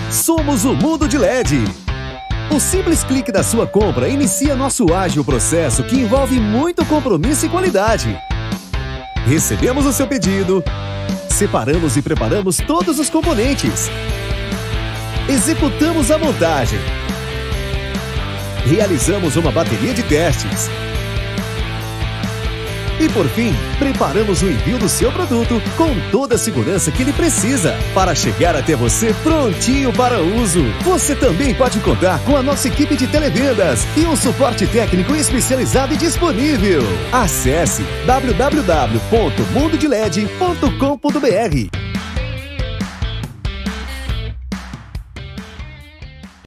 Somos o Mundo de LED. O simples clique da sua compra inicia nosso ágil processo que envolve muito compromisso e qualidade. Recebemos o seu pedido, separamos e preparamos todos os componentes, executamos a montagem, realizamos uma bateria de testes e, por fim, preparamos o envio do seu produto com toda a segurança que ele precisa para chegar até você prontinho para uso. Você também pode contar com a nossa equipe de televendas e um suporte técnico especializado e disponível. Acesse www.mundodeled.com.br.